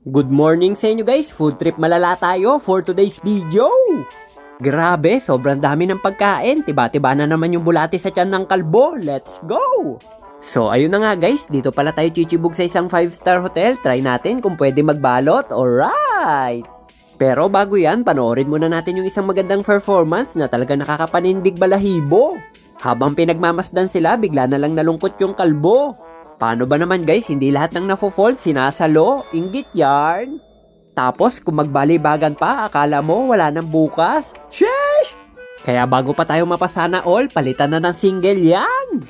Good morning sa inyo guys, food trip malala tayo for today's video. Grabe, sobrang dami ng pagkain, tiba-tiba na naman yung bulati sa tiyan ng kalbo, let's go! So ayun na nga guys, dito pala tayo chichibog sa isang 5-star hotel, try natin kung pwede magbalot, alright! Pero bago yan, panoorin muna natin yung isang magandang performance na talaga nakakapanindig balahibo. Habang pinagmamasdan sila, bigla na lang nalungkot yung kalbo. Paano ba naman guys, hindi lahat ng nafo-fall sinasalo, inggit yarn. Tapos kung magbalibagan pa, akala mo wala nang bukas. Sheesh! Kaya bago pa tayo mapasana all, palitan na ng single yan.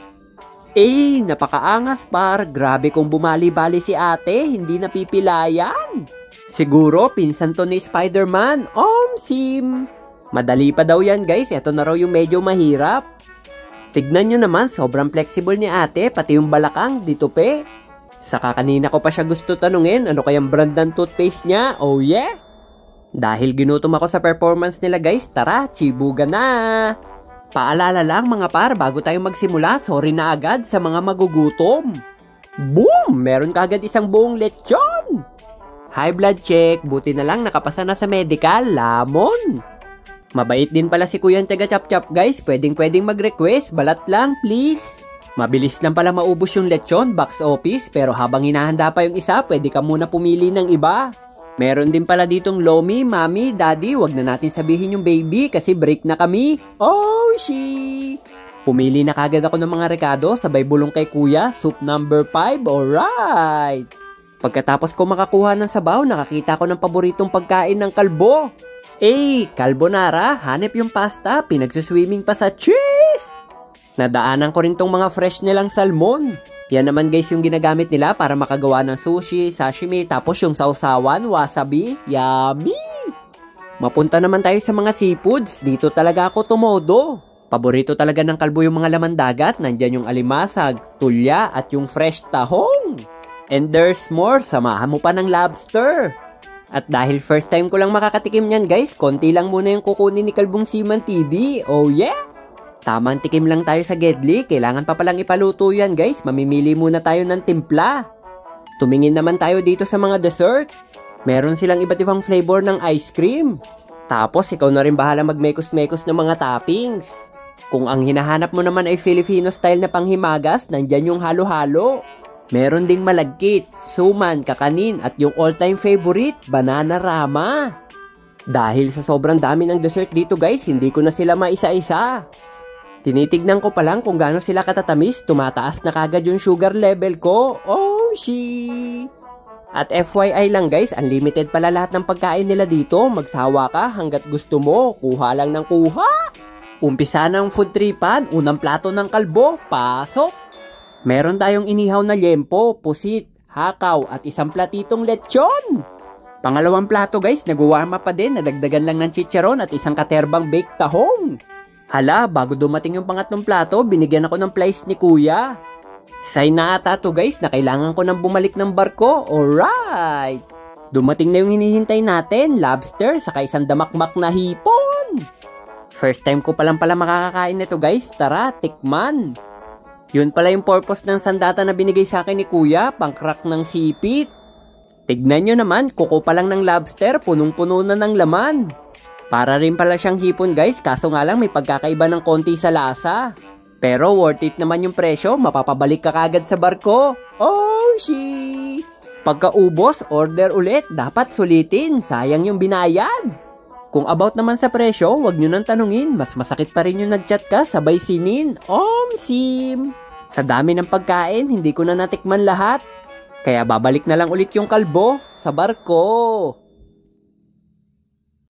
Napakaangas par, grabe kung bumali-bali si ate, hindi napipilayan. Siguro pinsan to ni Spider-Man, Sim. Madali pa daw yan guys, eto na raw yung medyo mahirap. Tignan nyo naman, sobrang flexible ni ate, pati yung balakang, dito pe. Saka kanina ko pa siya gusto tanungin, ano kayang brand ng toothpaste niya, oh yeah? Dahil ginutom ako sa performance nila guys, tara, chibuga na! Paalala lang mga par, bago tayo magsimula, sorry na agad sa mga magugutom. Boom! Meron kagad isang buong lechon! High blood check, buti na lang nakapasa na sa medical, lamon! Mabait din pala si Kuyang taga chap-chap guys, pwedeng mag-request, balat lang please. Mabilis lang pala maubos yung lechon, box office, pero habang hinahanda pa yung isa, pwede ka muna pumili ng iba. Meron din pala ditong lomi, mami, daddy, wag na natin sabihin yung baby kasi break na kami. Oh, she! Pumili na kagad ako ng mga rekado, sabay bulong kay kuya, soup number 5, alright! Pagkatapos ko makakuha ng sabaw, nakakita ko ng paboritong pagkain ng kalbo. Carbonara, hanep yung pasta, pinagsuswimming pa sa cheese! Nadaanan ko rin tong mga fresh nilang salmon. Yan naman guys yung ginagamit nila para makagawa ng sushi, sashimi, tapos yung sausawan, wasabi, yummy! Mapunta naman tayo sa mga seafoods, dito talaga ako tumodo. Paborito talaga ng kalbo yung mga laman dagat, nandyan yung alimasag, tulya, at yung fresh tahong. And there's more, samahan mo pa ng lobster. At dahil first time ko lang makakatikim niyan guys, konti lang muna yung kukunin ni Kalbong Seaman TV, oh yeah! Tamang tikim lang tayo sa Gedli, kailangan pa palang ipaluto yan guys, mamimili muna tayo ng timpla. Tumingin naman tayo dito sa mga dessert. Meron silang iba't ibang flavor ng ice cream. Tapos ikaw na rin bahala magmekos-mekos ng mga toppings. Kung ang hinahanap mo naman ay Filipino style na panghimagas, nandyan yung halo-halo. Meron ding malagkit, suman, kakanin at yung all-time favorite, banana rama. Dahil sa sobrang dami ng dessert dito guys, hindi ko na sila maisa-isa. Tinitignan ko pa lang kung gaano sila katatamis, tumataas na kagad yung sugar level ko. Oh, she! At FYI lang guys, unlimited pala lahat ng pagkain nila dito. Magsawa ka hanggat gusto mo, kuha lang ng kuha. Umpisa ng food tripan, unang plato ng kalbo, pasok! Meron tayong inihaw na liempo, pusit, hakaw at isang platitong lechon. Pangalawang plato guys, nag-warm up pa din, nadagdagan lang ng chicharon at isang katerbang baked tahong. Hala, bago dumating yung pangatlong plato, binigyan ako ng plies ni kuya. Sign na ata to guys na kailangan ko nang bumalik ng barko, alright. Dumating na yung hinihintay natin, lobster saka isang damakmak na hipon. First time ko palang pala makakakain nito guys, tara, tikman. Yun pala yung purpose ng sandata na binigay sa akin ni kuya, pang-crack ng sipit. Tignan nyo naman, kuko pa lang ng lobster, punong-puno na ng laman. Para rin pala siyang hipon guys, kaso nga lang may pagkakaiba ng konti sa lasa. Pero worth it naman yung presyo, mapapabalik ka kagad sa barko. Oh, she! Pagkaubos, order ulit, dapat sulitin, sayang yung binayad. Kung about naman sa presyo, wag nyo nang tanungin, mas masakit pa rin yung nagchat ka, sabay sinin, Sim! Sa dami ng pagkain, hindi ko na natikman lahat. Kaya babalik na lang ulit yung kalbo sa barko.